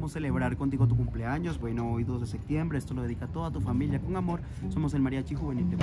queremos celebrar contigo tu cumpleaños. Bueno, hoy 2 de septiembre, esto lo dedica a toda tu familia con amor. Somos el Mariachi Juvenil de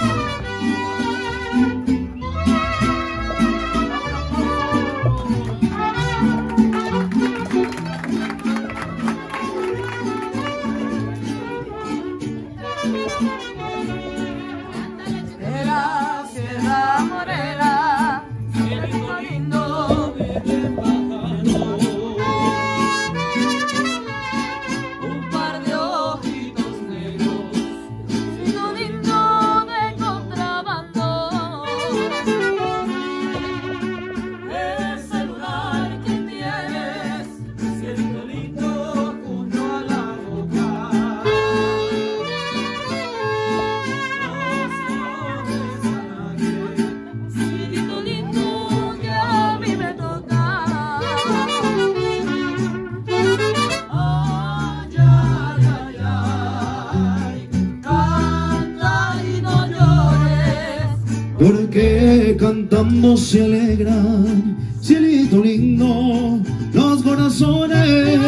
Porque cantando se alegran, cielito lindo, los corazones.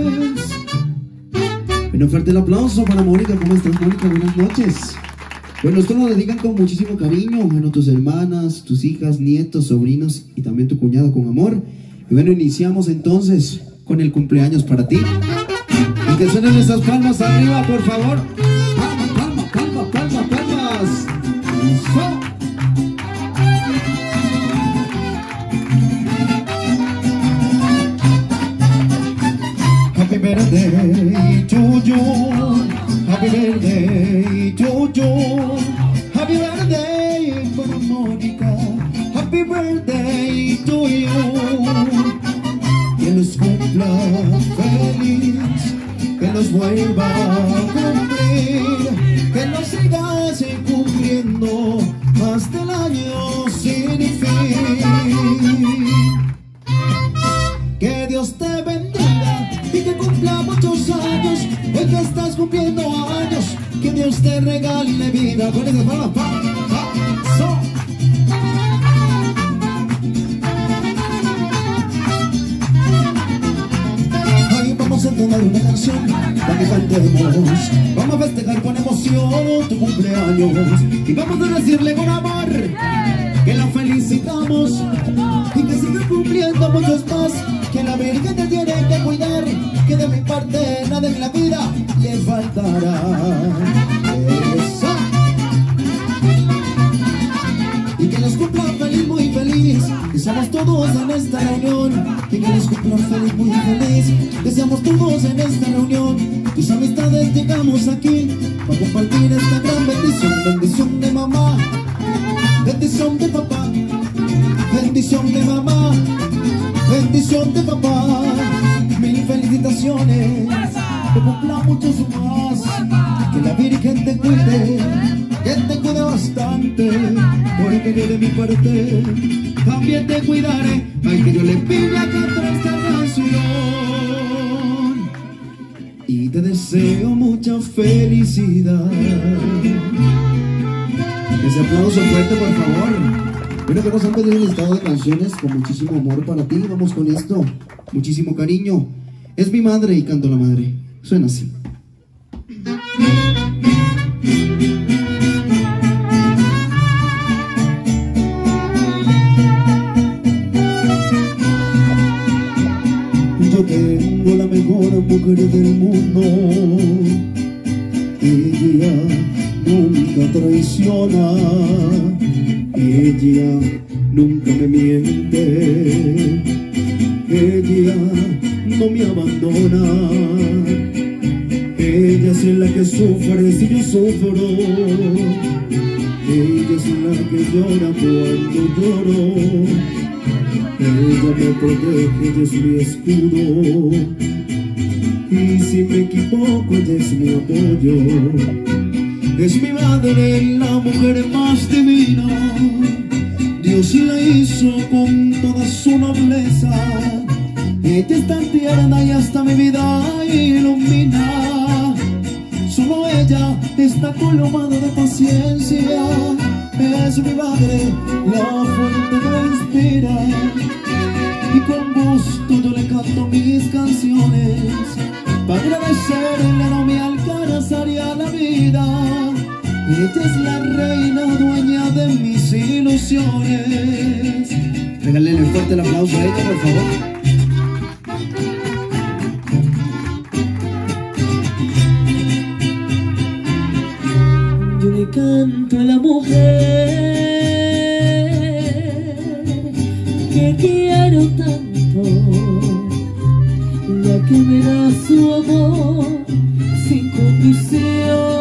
Bueno, fuerte el aplauso para Mónica. ¿Cómo estás, Mónica? Buenas noches. Bueno, esto lo dedican con muchísimo cariño. Bueno, tus hermanas, tus hijas, nietos, sobrinos y también tu cuñado con amor. Y bueno, iniciamos entonces con el cumpleaños para ti. Y que suenen esas palmas arriba, por favor. Palmas, palmas, palmas, palmas, palmas. Eso. Happy birthday to you, happy birthday to you, happy birthday para Mónica, happy birthday to you. Que los cumpla feliz, que los vuelva a cumplir, que los sigas cumpliendo hasta el año sin fin. Que Dios te bendiga y que cumpla muchos años. Hoy que estás cumpliendo años, que Dios te regale vida. Con esa palabra, so. Ahí vamos a entonar una canción para que cantemos. Vamos a festejar con emoción tu cumpleaños y vamos a decirle con amor que la felicitamos y que siga cumpliendo muchos más. Que la Virgen te tiene que cuidar, que de mi parte nada en la vida le faltará. Eso. Y que los cumpla feliz, muy feliz, que seamos todos en esta reunión. Y que los cumpla feliz, muy feliz, que seamos todos en esta reunión. Tus amistades llegamos aquí para compartir esta gran bendición. Bendición de mamá, bendición de papá, bendición de mamá, bendición de papá. Mil felicitaciones, que cumpla muchos más. Que la Virgen te cuide, que te cuide bastante, porque yo de mi parte también te cuidaré. Ay, que yo le pida cantar esta canción y te deseo mucha felicidad. Ese aplauso fuerte, por favor. Bueno, que nos han pedido un listado de canciones con muchísimo amor para ti. Vamos con esto, muchísimo cariño. Es mi madre y canto la madre. Suena así. Yo tengo la mejor mujer del mundo. Ella nunca traiciona, ella nunca me miente, ella no me abandona, ella es la que sufre si yo sufro, ella es la que llora cuando lloro, ella me protege, ella es mi escudo, y si me equivoco ella es mi apoyo. Es mi madre, la mujer más divina. Dios la hizo con toda su nobleza. Ella es tan tierna y hasta mi vida ilumina. Solo ella está colmada de paciencia. Es mi madre, la fuente que me inspira. Y con gusto yo le canto mis canciones. libre de serle no me alcanzaría la vida. Ella es la reina dueña de mis ilusiones. Regálenle fuerte el aplauso a ella, por favor. Yo le canto a la mujer que quiero tanto, la que me da su amor sin condición.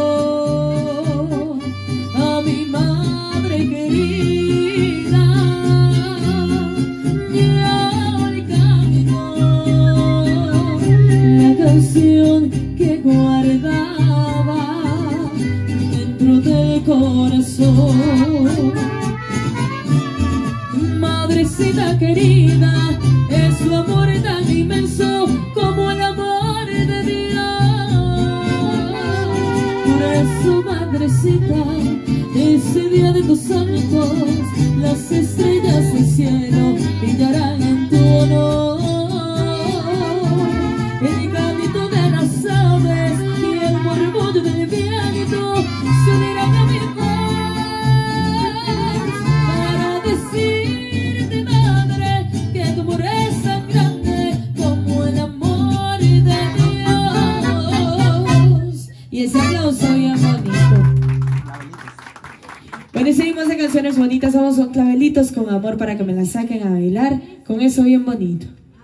A mi madre querida yo le canto la canción que guardaba dentro del corazón. Madrecita querida, es su amor tan inmenso como el amor de Dios. Por eso, madrecita, ese día de tus santos, las estrellas del cielo brillarán en tu honor. El canto de las aves y el murmullo del viento se unirán a mi voz para decirte, madre, que tu amor es tan grande como el amor de Dios. Y ese aplauso bien bonito. Bueno, y seguimos de canciones bonitas. Vamos con Clavelitos con Amor para que me la saquen a bailar con eso bien bonito.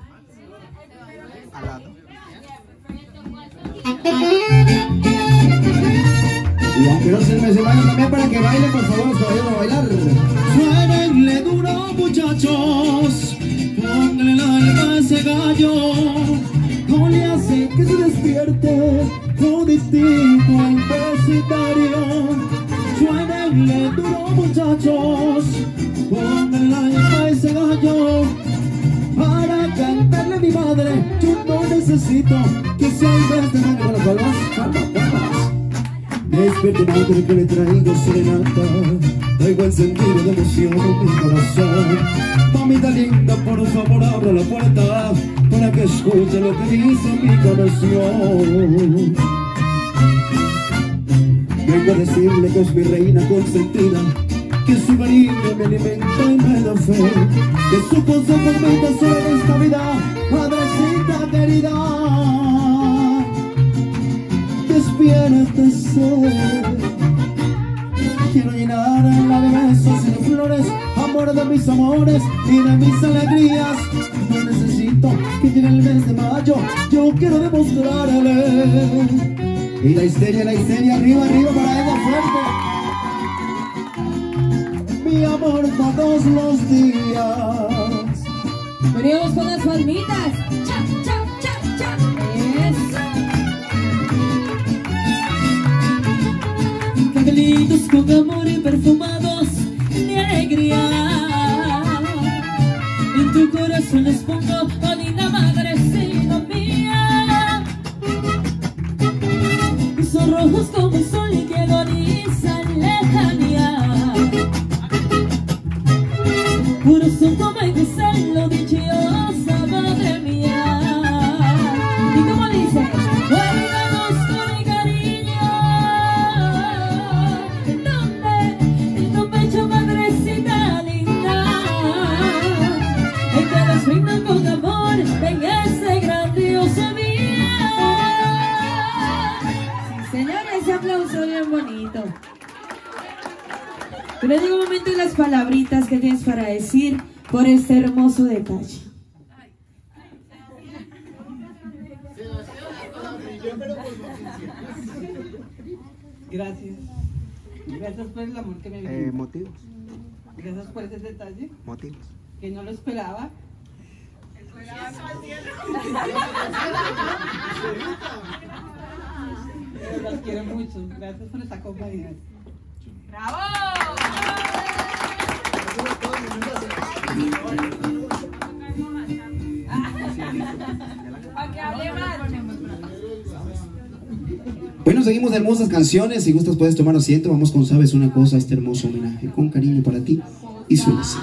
Y aunque no se me vayan también para que bailen, por favor, los caballeros a bailar. Suénenle duro, muchachos, pónganle el alma a ese gallo, no le hace que se despierte toditito universitario. Suénenle duro, muchachos, pónganle el alma a ese gallo, para cantarle a mi madre. Yo no necesito que sea el vez de madre con las palmas, palmas. Despierte, madre, que le traigo serenata, traigo el sentido de emoción en mi corazón. Mamita linda, por favor, abra la puerta para que escuche lo que dice mi canción. Vengo a decirle que es mi reina consentida, que su cariño me alimenta y me da fe, que su consejo me tesoro en esta vida, madrecita querida. Despiértese, quiero llenar la de besos y de flores, amor de mis amores y de mis alegrías. No necesito que llegue el mes de mayo, yo quiero demostrarle. Y la histeria, arriba, arriba para ella fuerte. Mi amor todos los días. Venimos con las palmitas. Cha, cha, cha, cha. Eso. Clavelitos con amor y perfumados de alegría. En tu corazón les pongo, oh linda madrecita mía. Son rojos como el sol que agoniza en lejanía. Puros son como el cristal, dichosa madre mía. Y como dice, guardamos con el cariño en tu pecho, madrecita linda, en que nos brindan con amor en ese grandioso día. Señores, ese aplauso bien bonito. Pero llega un momento en las palabritas que tienes para decir por este hermoso detalle. Gracias. Gracias por el amor que me dio. Motivos. Gracias por ese detalle. Motivos. Que no lo esperaba. Pero las quiero mucho. Gracias por esta compañía. ¡Bravo! Para que hable más. Bueno, seguimos de hermosas canciones. Si gustas puedes tomar asiento. Vamos con Sabes una cosa, este hermoso homenaje con cariño para ti. Y suena así.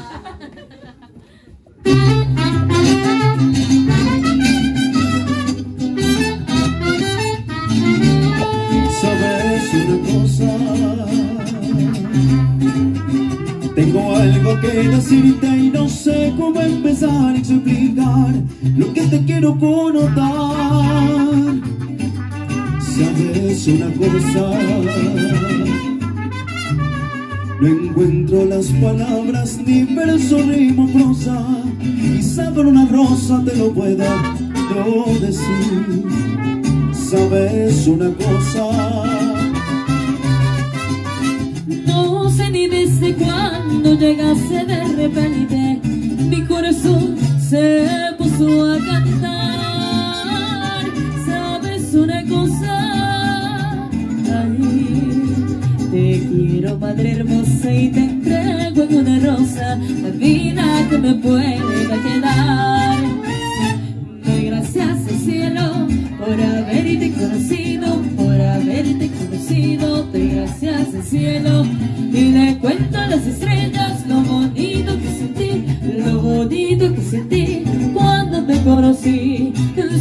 tengo que decirte y no sé cómo empezar a explicar lo que te quiero connotar. Sabes una cosa, no encuentro las palabras, ni verso, rima, prosa. Quizá con una rosa te lo pueda yo decir. Sabes una cosa, no sé ni desde cuándo llegaste de repente, mi corazón se puso a cantar. Sabes una cosa, ay, te quiero, madre hermosa, y te entrego en una rosa la vida que me pueda quedar. Doy gracias al cielo por haberte conocido, por haberte conocido. Doy gracias al cielo y le cuento a las estrellas lo bonito que sentí, lo bonito que sentí cuando te conocí.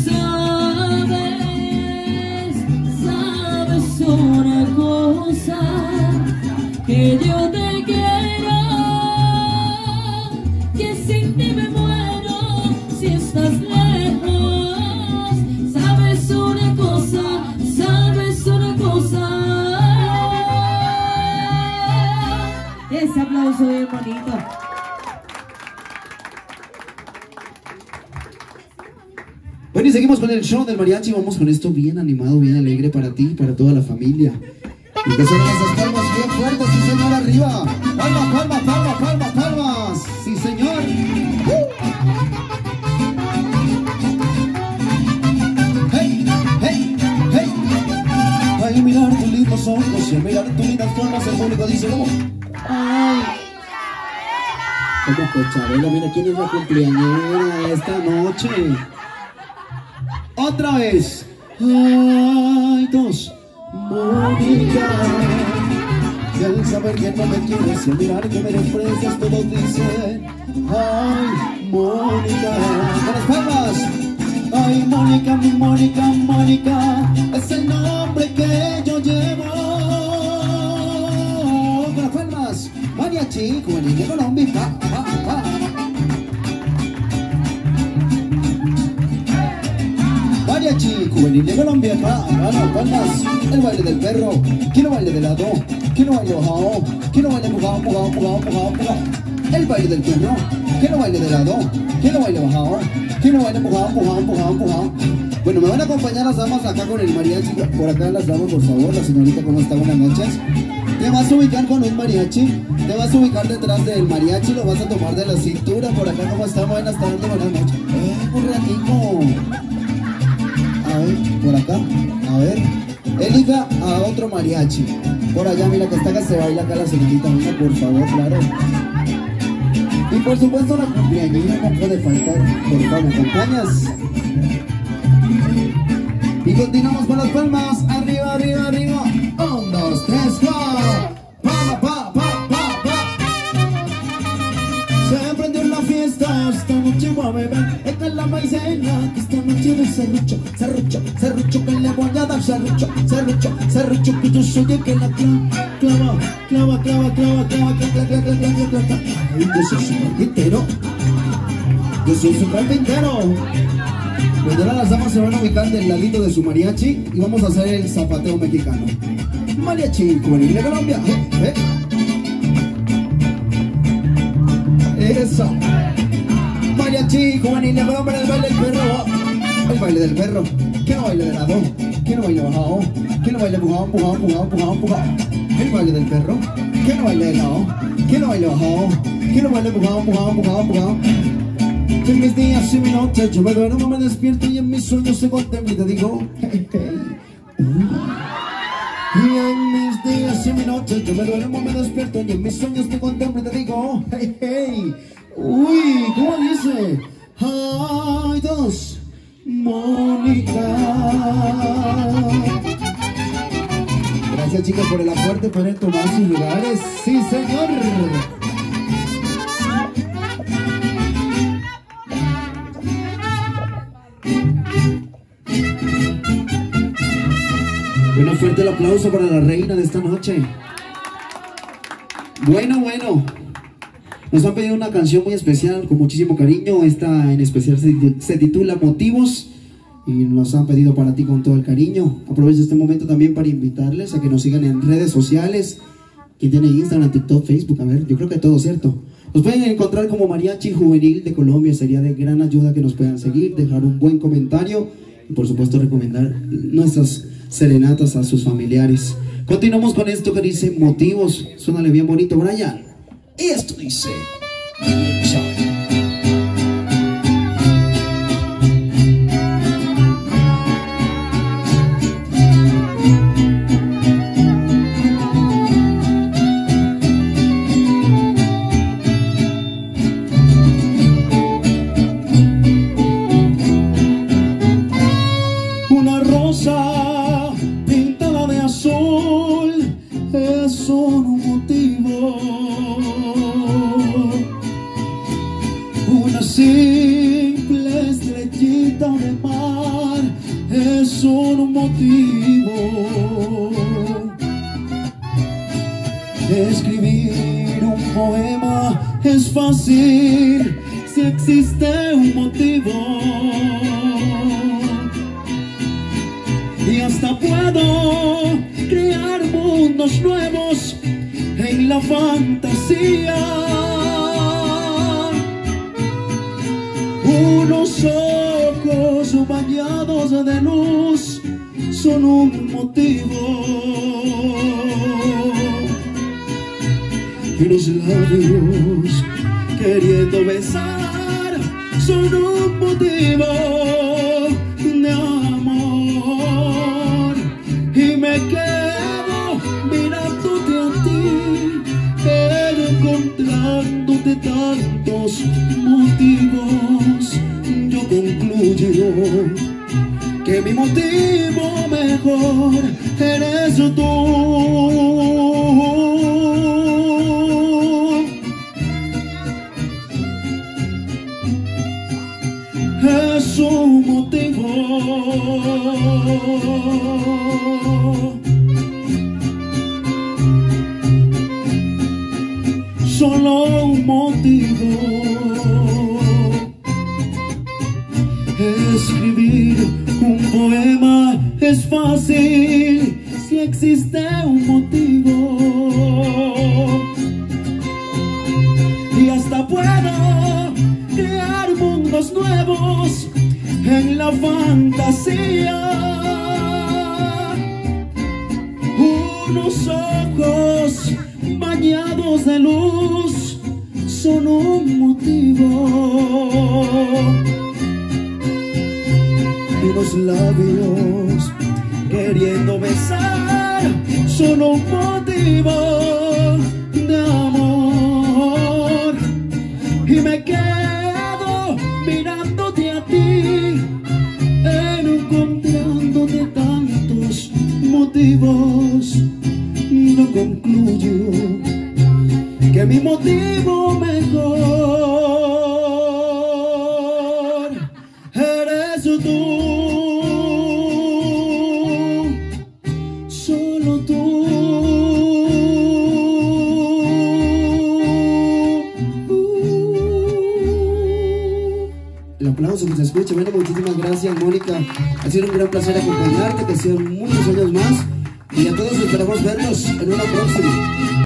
Sabes una cosa, que yo te quiero, que sin ti me muero si estás lejos. Sabes una cosa, sabes una cosa. Ese aplauso bien bonito. Bueno, y seguimos con el show del mariachi. Vamos con esto bien animado, bien alegre para ti, para toda la familia. Y que suenan esas palmas bien fuertes, sí señor, arriba. Palmas, palmas, palmas, palmas, palmas. Sí señor. Hey, hey, hey. Al mirar tus lindos ojos y al mirar tus lindas formas, el público dice como ay. Como Cochabelo, mira quién es la cumpleañera esta noche. Otra vez. Ay, dos. Mónica. Y al saber que no me quieres y al mirar que me desprecias, todos dicen ay, Mónica. Con las palmas. Ay, Mónica, mi Mónica, Mónica, es el nombre que yo llevo. Con las palmas. Mariachi, juvenil de Colombia. Pa, pa, pa. Mariachi, juvenil de Colombia, palmas. El baile del perro, quiero baile de lado, quiero baile bajado, quiero baile mojado, mojado, mojado, mojado, mojado. El baile del perro, quiero baile de lado, quiero baile bajado, quiero baile mojado, mojado, mojado, mojado. Bueno, me van a acompañar las damas acá con el mariachi. Por acá las damas, por favor. La señorita, ¿cómo está? Buenas noches. Te vas a ubicar con un mariachi, te vas a ubicar detrás del mariachi, lo vas a tomar de la cintura. Por acá, ¿cómo está? Buenas tardes, buenas noches. Un ratito. A ver, por acá, a ver. Elija a otro mariachi. Por allá, mira que está que se baila acá la señorita. Venga, por favor, claro. Y por supuesto la cumpleañera no puede faltar. Por favor, ¿me acompañas? Y continuamos con las palmas. Arriba, arriba, arriba. 1, 2, 3, 4. Pa, pa, pa, pa, pa. Se prendió la fiesta. Esta noche voy a beber. Esta es la maicena. Esta noche de serrucho, serrucho, serrucho. Que le voy a dar serrucho, serrucho, serrucho. Que yo soy el que la clava, clava, clava, clava, clava, clava, clava, clava, clava, clava. Ay, yo soy su carpintero. Yo soy su carpintero. Pues ahora las damas se van a ubicar del ladito de su mariachi y vamos a hacer el zapateo mexicano. Mariachi juvenil de Colombia. Eso. Mariachi juvenil de Colombia, el baile del perro. El baile del perro. Que no baile de lado, que no baile bajado, que no baile empujado, empujado, empujado, empujado, empujado. El baile del perro. Que no baile de lado, que no baile bajado, que no baile empujado, empujado, empujado, empujado. En mis días y mis noches yo me duermo, me despierto y en mis sueños se contempla y te digo hey, hey, Y en mis días y mis noches yo me duermo, me despierto y en mis sueños te contemplo y te digo hey, hey. Uy, ¿cómo dice? Ay, dos, Mónica. Gracias chicas por el aporte, pueden tomar sus lugares. Sí señor. Un fuerte el aplauso para la reina de esta noche. Bueno, bueno. Nos han pedido una canción muy especial, con muchísimo cariño. Esta en especial se titula Motivos y nos han pedido para ti con todo el cariño. Aprovecho este momento también para invitarles a que nos sigan en redes sociales. ¿Quién tiene Instagram, TikTok, Facebook? A ver, yo creo que todo, ¿cierto? Nos pueden encontrar como Mariachi Juvenil de Colombia. Sería de gran ayuda que nos puedan seguir, dejar un buen comentario y por supuesto recomendar nuestras serenatas a sus familiares. Continuamos con esto que dice Motivos. Suénale bien bonito, Brian. Y esto dice... Una rosa pintada de azul es un motivo. Una simple estrellita de mar es un motivo. Escribir un poema es fácil si existe un motivo. Y hasta puedo crear mundos nuevos en la fantasía. Unos ojos bañados de luz son un motivo. Y los labios queriendo besar son un motivo de amor. Y me quedo mirándote a ti, encontrándote tantos motivos. Yo concluyo que mi motivo mejor eres tú. Es un motivo. Solo un motivo. Escribir un poema es fácil si existe un motivo. Y hasta puedo crear mundos nuevos en la fantasía. Unos ojos bañados de luz son un motivo. Y los labios queriendo besar son un motivo de amor. Y me quedo mirándote a ti, encontrándote tantos motivos. Yo concluyo que mi motivo mejor eres tú. Solo tú. El aplauso que se escucha. Bueno, muchísimas gracias, Mónica. Ha sido un gran placer acompañarte, que sean muchos años más. Y a todos esperamos verlos en una próxima.